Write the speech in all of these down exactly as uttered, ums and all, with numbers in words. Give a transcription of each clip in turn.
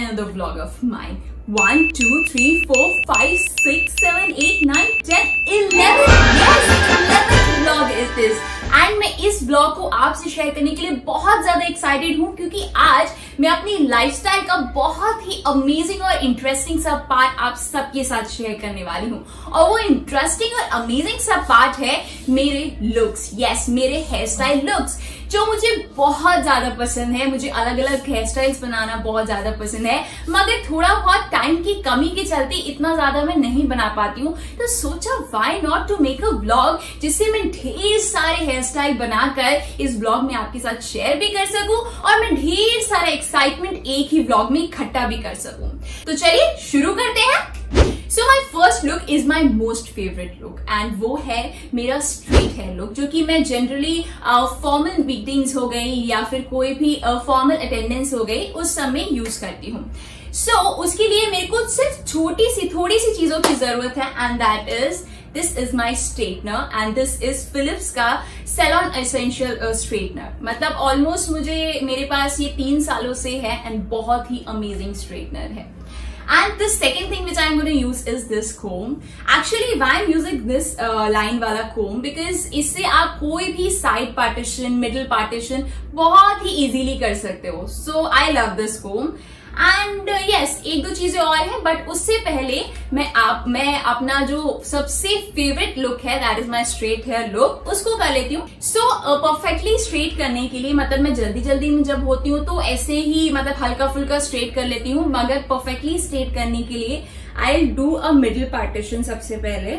another vlog of mine. One, two, three, four, five, six, seven, eight, nine, ten, eleven. Yes, eleventh vlog is this. And मैं इस blog को आपसे share करने के लिए बहुत ज्यादा एक्साइटेड हूँ क्योंकि आज मैं अपनी लाइफस्टाइल का बहुत ही अमेजिंग और इंटरेस्टिंग सा पार्ट आप सबके साथ शेयर करने वाली हूँ। और वो इंटरेस्टिंग और अमेजिंग सा पार्ट है मेरे लुक्स। यस, मेरे हेयर स्टाइल लुक्स जो मुझे बहुत ज्यादा पसंद है। मुझे अलग अलग हेयर स्टाइल्स बनाना बहुत ज्यादा पसंद है, मगर थोड़ा बहुत टाइम की कमी के चलते इतना ज्यादा मैं नहीं बना पाती हूँ। तो सोचा why not to make a blog जिससे मैं ढेर सारे हेयर स्टाइल बनाकर इस ब्लॉग में आपके साथ शेयर भी कर सकूं और मैं ढेर सारा एक्साइटमेंट एक ही ब्लॉग में इकट्ठा भी कर सकूं। तो चलिए शुरू करते हैं। So my first look is my most favourite look and वो है मेरा स्ट्रेट हेयर लुक, जो कि मैं जनरली फॉर्मल मीटिंग्स हो गई या फिर कोई भी फॉर्मल uh, अटेंडेंस हो गई उस समय यूज करती हूँ। सो so, उसके लिए मेरे को सिर्फ छोटी सी थोड़ी सी चीजों की जरूरत है and that is this is my straightener and this is Philips का सेलॉन एसेंशियल स्ट्रेटनर। मतलब ऑलमोस्ट मुझे मेरे पास ये तीन सालों से है एंड बहुत ही अमेजिंग स्ट्रेटनर है। And the second thing which I'm going to use is this comb. Actually, why I'm using this uh, line वाला comb because इससे आप कोई भी side partition, middle partition बहुत ही easily कर सकते हो। So I love this comb. And yes uh, एक दो चीजें और हैं, बट उससे पहले मैं आप मैं अपना जो सबसे फेवरेट लुक है that is my straight hair look उसको कर लेती हूँ। सो परफेक्टली स्ट्रेट करने के लिए मतलब मैं जल्दी जल्दी में जब होती हूँ तो ऐसे ही मतलब हल्का फुल्का स्ट्रेट कर लेती हूँ, मगर परफेक्टली स्ट्रेट करने के लिए I will do a middle partition सबसे पहले।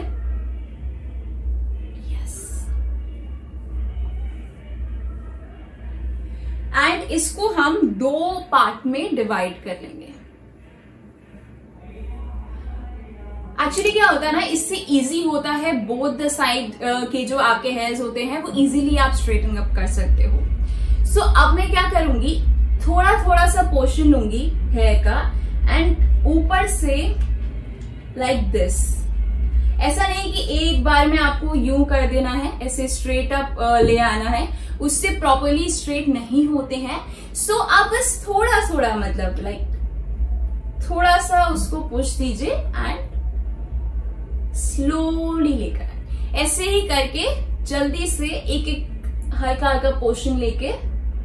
एंड इसको हम दो पार्ट में डिवाइड कर लेंगे। एक्चुअली क्या होता है ना, इससे इजी होता है बोथ द साइड के जो आपके हेयर्स होते हैं वो इजीली आप स्ट्रेटन अप कर सकते हो। सो so, अब मैं क्या करूंगी, थोड़ा थोड़ा सा पोर्शन लूंगी हेयर का एंड ऊपर से लाइक दिस। ऐसा नहीं कि एक बार में आपको यूं कर देना है, ऐसे स्ट्रेट अप ले आना है, उससे प्रॉपरली स्ट्रेट नहीं होते हैं। सो so, आप बस थोड़ा थोड़ा मतलब लाइक थोड़ा सा उसको पुश दीजिए एंड स्लोली लेकर ऐसे ही करके जल्दी से एक एक हल्का हल्का पोर्शन लेके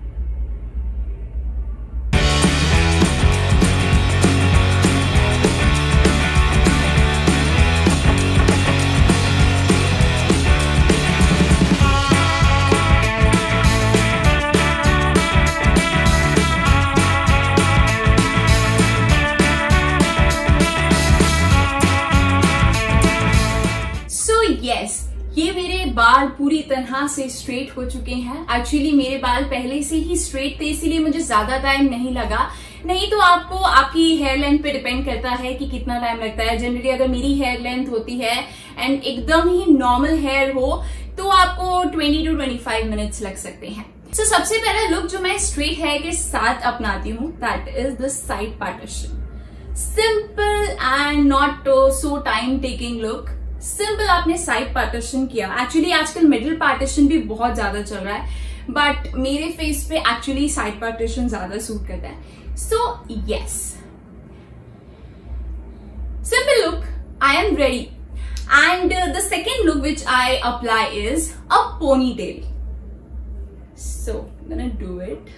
yes, ये मेरे बाल पूरी तरह से स्ट्रेट हो चुके हैं। एक्चुअली मेरे बाल पहले से ही स्ट्रेट थे इसीलिए मुझे ज्यादा टाइम नहीं लगा। नहीं तो आपको आपकी हेयर लेंथ पे डिपेंड करता है कि कितना टाइम लगता है। जनरली अगर मेरी हेयर लेंथ होती है एंड एकदम ही नॉर्मल हेयर हो तो आपको twenty two twenty five minutes लग सकते हैं। सो so, सबसे पहला लुक जो मैं स्ट्रेट हेयर के साथ अपनाती हूँ that is the side partition. Simple and not so time taking look. Simple आपने साइड पार्टीशन किया। एक्चुअली आजकल मिडिल पार्टीशन भी बहुत ज्यादा चल रहा है, बट मेरे फेस पे एक्चुअली साइड पार्टीशन ज्यादा सूट करता है। So yes, simple look, I am ready. And the second look which I apply is a pony tail. So gonna do it.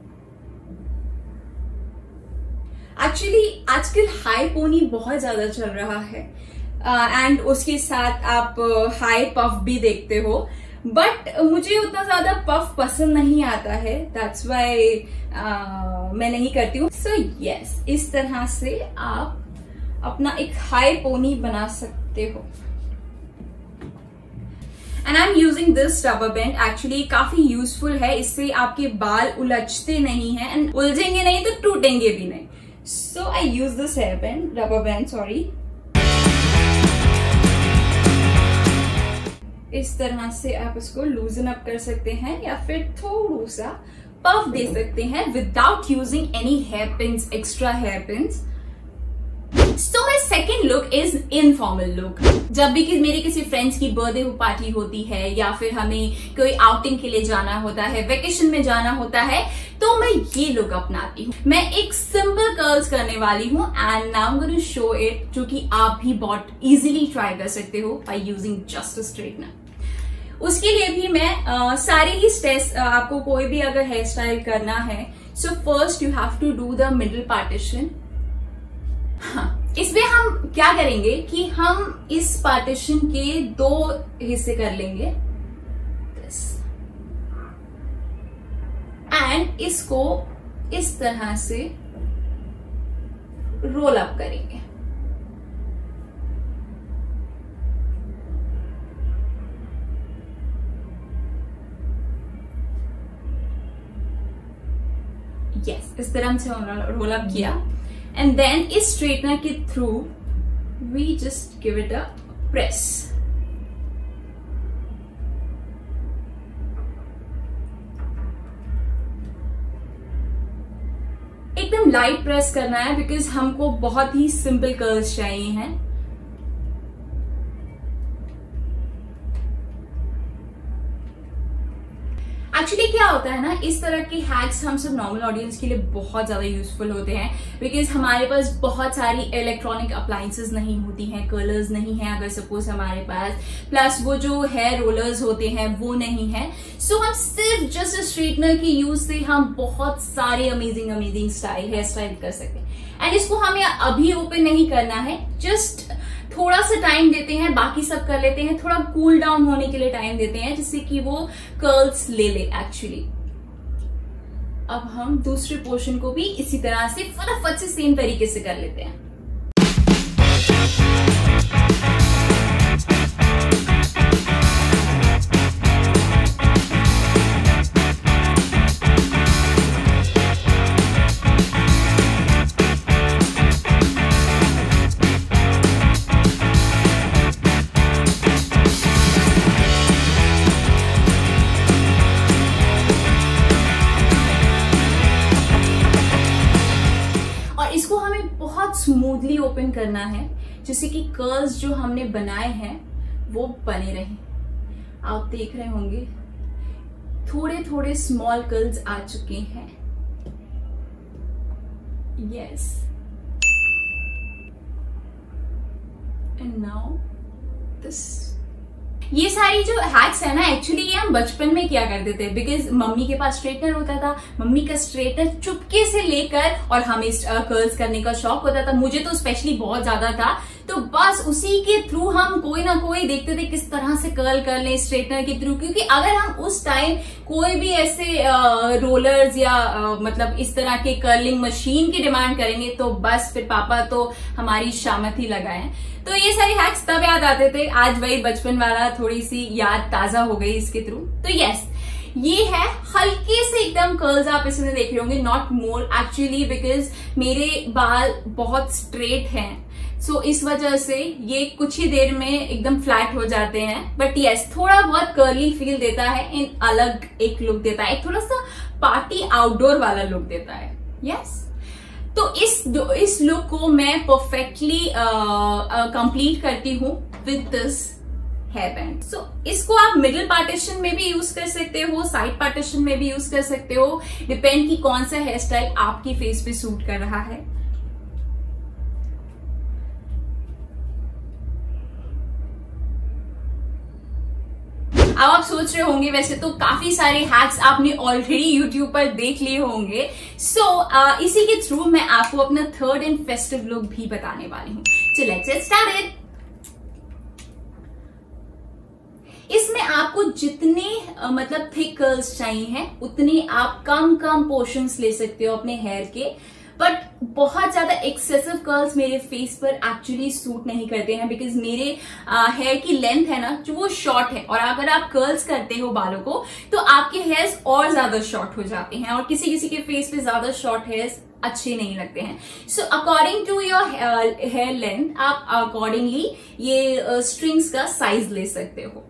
Actually आजकल हाई पोनी बहुत ज्यादा चल रहा है एंड uh, उसके साथ आप हाई uh, पफ भी देखते हो, बट मुझे उतना ज्यादा पफ पसंद नहीं आता है, दैट्स वाई uh, मैं नहीं करती हूँ। सो यस, इस तरह से आप अपना एक हाई पोनी बना सकते हो। And I am using this rubber band. Actually काफी यूजफुल है, इससे आपके बाल उलझते नहीं है एंड उलझेंगे नहीं तो टूटेंगे भी नहीं। So I use this hair band rubber band sorry. इस तरह से आप इसको लूजन अप कर सकते हैं या फिर थोड़ा सा पफ दे सकते हैं without using any hair pins, extra hair pins. So my second look is informal look. जब भी कि मेरे किसी फ्रेंड्स की बर्थडे पार्टी होती है या फिर हमें कोई आउटिंग के लिए जाना होता है, वेकेशन में जाना होता है, तो मैं ये लुक अपनाती हूँ। मैं एक सिंपल कर्ल्स करने वाली हूँ and now I am going to show it, जो कि आप भी बहुत इजीली ट्राई कर सकते हो by using just a straightener. उसके लिए भी मैं uh, सारे ही स्टेप्स, uh, आपको कोई भी अगर हेयर स्टाइल करना है, so first you have to do the middle partition. हाँ, इसमें हम क्या करेंगे कि हम इस पार्टीशन के दो हिस्से कर लेंगे एंड इसको इस तरह से रोल अप करेंगे। यस, इस तरह से रोल अप किया एंड देन इस स्ट्रेटनर के through we just give it a press. एकदम लाइट प्रेस करना है बिकॉज हमको बहुत ही सिंपल कर्ल्स चाहिए हैं। एक्चुअली क्या होता है ना, इस तरह के हैक्स हम सब नॉर्मल ऑडियंस के लिए बहुत ज्यादा यूजफुल होते हैं बिकॉज हमारे पास बहुत सारी इलेक्ट्रॉनिक अप्लायंसेस नहीं होती हैं, कलर्स नहीं है अगर सपोज हमारे पास, प्लस वो जो हेयर रोलर्स होते हैं वो नहीं है। सो so, हम सिर्फ जस्ट स्ट्रेटनर की यूज से हम बहुत सारे amazing amazing style hair style कर सकते हैं। एंड इसको हमें अभी ओपन नहीं करना है, जस्ट थोड़ा सा टाइम देते हैं, बाकी सब कर लेते हैं, थोड़ा कूल डाउन होने के लिए टाइम देते हैं जिससे कि वो कर्ल्स ले ले एक्चुअली। अब हम दूसरे पोर्शन को भी इसी तरह से फटाफट से सेम तरीके से कर लेते हैं। स्मूथली ओपन करना है जिससे कि कर्ल्स जो हमने बनाए हैं वो बने रहे। आप देख रहे होंगे थोड़े थोड़े स्मॉल कर्ल्स आ चुके हैं। Yes, and now this. ये सारी जो हैक्स है ना, एक्चुअली ये हम बचपन में किया करते थे बिकॉज मम्मी के पास स्ट्रेटनर होता था, मम्मी का स्ट्रेटनर चुपके से लेकर, और हमें कर्ल्स करने का शौक होता था, मुझे तो स्पेशली बहुत ज्यादा था, तो बस उसी के थ्रू हम कोई ना कोई देखते थे किस तरह से कर्ल कर लें स्ट्रेटनर के थ्रू। क्योंकि अगर हम उस टाइम कोई भी ऐसे आ, रोलर्स या आ, मतलब इस तरह के कर्लिंग मशीन की डिमांड करेंगे तो बस फिर पापा तो हमारी शामत ही लगाए। तो ये सारी हैक्स तब याद आते थे, आज वही बचपन वाला थोड़ी सी याद ताजा हो गई इसके थ्रू। तो यस, ये है हल्के से एकदम कर्ल्स, आप इसमें देख रहे होंगे, नॉट मोर एक्चुअली बिकॉज मेरे बाल बहुत स्ट्रेट हैं, सो so, इस वजह से ये कुछ ही देर में एकदम फ्लैट हो जाते हैं। बट यस, थोड़ा बहुत कर्ली फील देता है, इन अलग एक लुक देता है, एक थोड़ा सा पार्टी आउटडोर वाला लुक देता है। यस, तो इस इस लुक को मैं परफेक्टली कंप्लीट करती हूँ with this hair band. So इसको आप मिडिल पार्टीशन में भी यूज कर सकते हो, साइड पार्टीशन में भी यूज कर सकते हो, डिपेंड कि कौन सा हेयर स्टाइल आपकी फेस पे सूट कर रहा है। अब आप सोच रहे होंगे वैसे तो काफी सारे हैक्स आपने ऑलरेडी यूट्यूब पर देख लिए होंगे, सो so, uh, इसी के थ्रू मैं आपको अपना थर्ड एंड फेस्टिव लुक भी बताने वाली हूँ। So let's get started। इसमें आपको जितने uh, मतलब थिक कर्ल्स चाहिए हैं उतने आप कम कम पोर्शंस ले सकते हो अपने हेयर के, बट बहुत ज्यादा एक्सेसिव कर्ल्स मेरे फेस पर एक्चुअली सूट नहीं करते हैं बिकॉज मेरे हेयर uh, की लेंथ है ना जो वो शॉर्ट है, और अगर आप कर्ल्स करते हो बालों को तो आपके हेयर्स और ज्यादा शॉर्ट हो जाते हैं, और किसी किसी के फेस पे ज्यादा शॉर्ट हेयर्स अच्छे नहीं लगते हैं। So according to your hair length आप अकॉर्डिंगली ये स्ट्रिंग्स uh, का साइज ले सकते हो।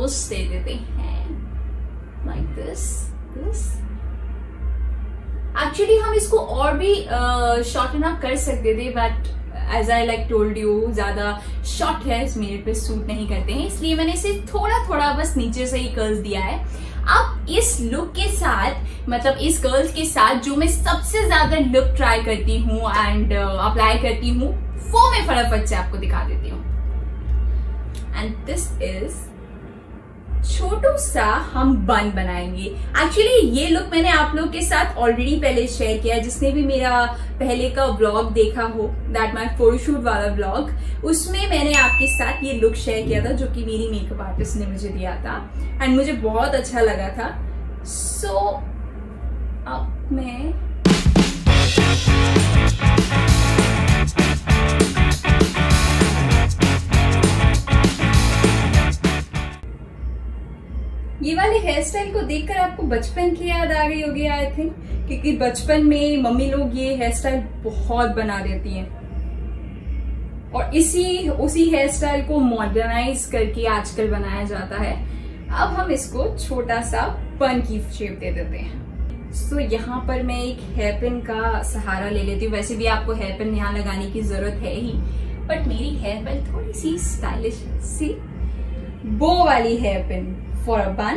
ट्विस्ट दे देते हैं लाइक दिस दिस एक्चुअली हम इसको और भी शॉर्टन अप कर सकते थे, but as I like told you ज्यादा शॉर्ट हेयर्स मेरे पे सूट नहीं करते हैं, इसलिए मैंने सिर्फ थोड़ा थोड़ा बस नीचे से ही कर्ल्स दिया है। अब इस लुक के साथ, मतलब इस कर्ल्स के साथ जो मैं सबसे ज्यादा लुक ट्राई करती हूँ एंड अप्लाई करती हूँ, वो मैं फटाफट से आपको दिखा देती हूँ। एंड दिस इज छोटू सा हम बन बनाएंगे। एक्चुअली ये लुक मैंने आप लोग के साथ ऑलरेडी पहले शेयर किया है, जिसने भी मेरा पहले का व्लॉग देखा हो, दैट माय फोटोशूट वाला व्लॉग, उसमें मैंने आपके साथ ये लुक शेयर किया था जो कि मेरी मेकअप आर्टिस्ट ने मुझे दिया था एंड मुझे बहुत अच्छा लगा था। सो so, अब मैं ये वाले हेयर स्टाइल को देखकर आपको बचपन की याद आ गई होगी आई थिंक, क्योंकि बचपन में मम्मी लोग ये हेयर स्टाइल बहुत बना देती हैं और इसी उसी हेयर स्टाइल को मॉडर्नाइज करके आजकल बनाया जाता है। अब हम इसको छोटा सा बन की शेप दे देते हैं। सो so, यहाँ पर मैं एक हेयर पिन का सहारा ले लेती हूँ। वैसे भी आपको हेयर पिन यहाँ लगाने की जरूरत है ही, बट मेरी हेयर पिन थोड़ी सी स्टाइलिश सी बो वाली हेयर पिन फॉर अ बन,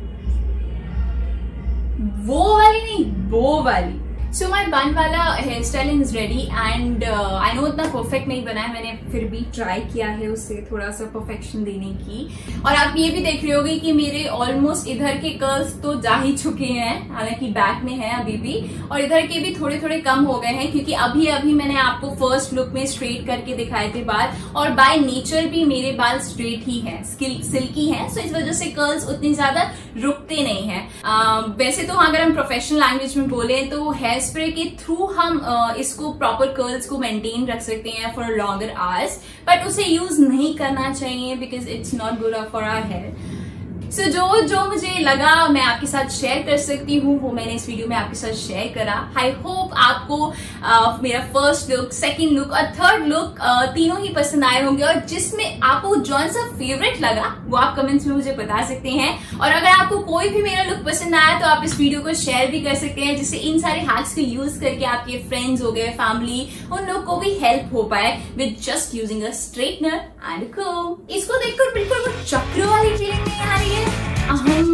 वो वाली नहीं, बो वाली। सो माई बन वाला hair styling is ready and I know उतना परफेक्ट नहीं बना है, मैंने फिर भी ट्राई किया है उससे थोड़ा सा परफेक्शन देने की। और आप ये भी देख रहे होगे कि मेरे ऑलमोस्ट इधर के कर्ल्स तो जा ही चुके हैं, हालांकि बैक में है अभी भी, और इधर के भी थोड़े थोड़े कम हो गए हैं, क्योंकि अभी अभी मैंने आपको फर्स्ट लुक में स्ट्रेट करके दिखाए थे बाल, और बाय नेचर भी मेरे बाल स्ट्रेट ही है, सिल्की है। सो इस वजह से कर्ल्स उतनी ज्यादा रुकते नहीं है। uh, वैसे तो अगर हम प्रोफेशनल लैंग्वेज में बोले तो हेयर स्प्रे के थ्रू हम uh, इसको प्रॉपर कर्ल्स को मेंटेन रख सकते हैं फॉर लॉन्गर आवर्स, बट उसे यूज नहीं करना चाहिए because it's not good for our hair. So so, जो जो मुझे लगा मैं आपके साथ शेयर कर सकती हूँ वो मैंने इस वीडियो में आपके साथ शेयर करा। आई होप आपको uh, मेरा फर्स्ट लुक, सेकंड लुक और थर्ड लुक uh, तीनों ही पसंद आए होंगे, और जिसमें आपको जौन सा फेवरेट लगा वो आप कमेंट्स में मुझे बता सकते हैं। और अगर आपको कोई भी मेरा लुक पसंद आया तो आप इस वीडियो को शेयर भी कर सकते हैं, जिससे इन सारे हैक्स को यूज करके आपके फ्रेंड्स हो गए, फैमिली, उन लोग को भी हेल्प हो पाए with just using a straightener and comb. इसको देखकर बिल्कुल वो चक्र वाली फीलिंग नहीं आ रही है। अहम